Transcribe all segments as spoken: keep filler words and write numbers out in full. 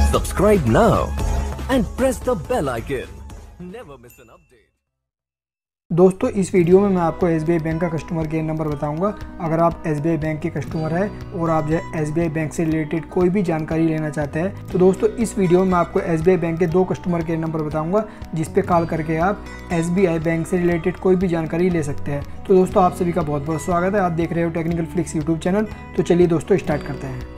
Subscribe now and press the bell icon. Never miss an update. दोस्तों इस video में मैं आपको एस बी आई बैंक का कस्टमर केयर नंबर बताऊंगा। अगर आप एस बी आई बैंक के कस्टमर हैं और आप जो है एस बी आई बैंक से रिलेटेड कोई भी जानकारी लेना चाहते हैं तो दोस्तों इस वीडियो में मैं आपको एस बी आई बैंक के दो कस्टमर केयर नंबर बताऊंगा जिस पे कॉल करके आप एस बी आई बैंक से रिलेटेड कोई भी जानकारी ले सकते हैं। तो दोस्तों आप सभी का बहुत बहुत स्वागत है। आप देख रहे हो टेक्निकल फ्लिक्स यूट्यूब चैनल। तो चलिए दोस्तों स्टार्ट करते हैं।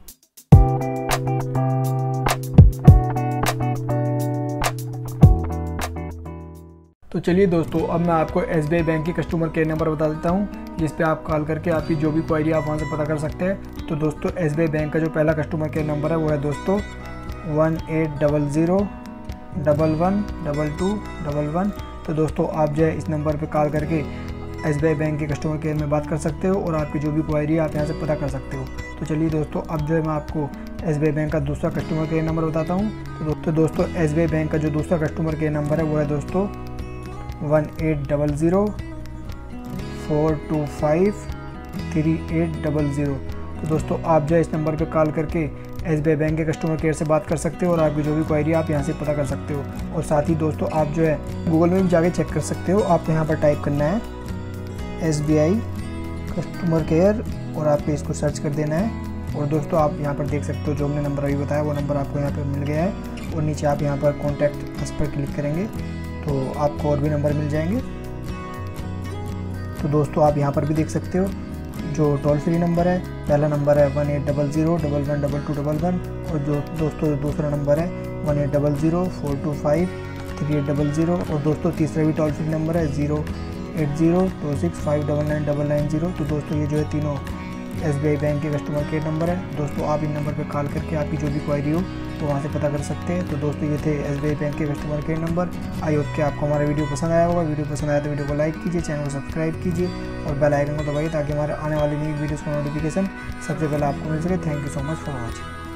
तो चलिए दोस्तों अब मैं आपको एस बी आई बैंक की कस्टमर केयर नंबर बता देता हूं जिस पे आप कॉल करके आपकी जो भी क्वेरी आप वहां से पता कर सकते हैं। तो दोस्तों एस बी आई बैंक का जो पहला कस्टमर केयर नंबर है वो है दोस्तों one eight double zero double one double two double one. तो दोस्तों आप जो है इस नंबर पे कॉल करके एस बी आई बैंक के कस्टमर केयर में बात कर सकते हो और आपकी जो भी क्वेरी है आप यहाँ से पता कर सकते हो। तो चलिए दोस्तों अब जो है मैं आपको एस बी आई बैंक का दूसरा कस्टमर केयर नंबर बताता हूँ। तो दोस्तों एस बी आई बैंक का जो दूसरा कस्टमर केयर नंबर है वो है दोस्तों one eight double zero four two five three eight double zero. तो दोस्तों आप जो है इस नंबर पे कॉल करके एस बी आई बैंक के कस्टमर केयर से बात कर सकते हो और आपकी जो भी क्वेरी आप यहाँ से पता कर सकते हो। और साथ ही दोस्तों आप जो है गूगल में भी जाके चेक कर सकते हो। आपको यहाँ पर टाइप करना है S B I customer care और आपको इसको सर्च कर देना है। और दोस्तों आप यहाँ पर देख सकते हो जो हमने नंबर अभी बताया वो नंबर आपको यहाँ पर मिल गया है। और नीचे आप यहाँ पर कॉन्टैक्ट अस पर क्लिक करेंगे तो आपको और भी नंबर मिल जाएंगे। तो दोस्तों आप यहाँ पर भी देख सकते हो जो टोल फ्री नंबर है। पहला नंबर है one eight double zero double one double two double one और जो दोस्तों दूसरा नंबर है one eight double zero four two five three eight double zero. और दोस्तों तीसरा भी टोल फ्री नंबर है zero eight zero two six five double nine double nine zero. तो दोस्तों ये जो है तीनों एस बी आई बैंक के कस्टमर केयर नंबर है। दोस्तों आप इन नंबर पर कॉल करके आपकी जो भी क्वेरी हो तो वहाँ से पता कर सकते हैं। तो दोस्तों ये थे एस बी आई बैंक के customer care number. I hope कि आपको हमारा वीडियो पसंद आया होगा। वीडियो पसंद आया तो वीडियो को लाइक कीजिए, चैनल को सब्सक्राइब कीजिए और बेल आइकन को दबाइए ताकि हमारे आने वाली नई वीडियोज़ का नोटिफिकेशन सबसे पहले आपको मिल सके। Thank you so much for watching.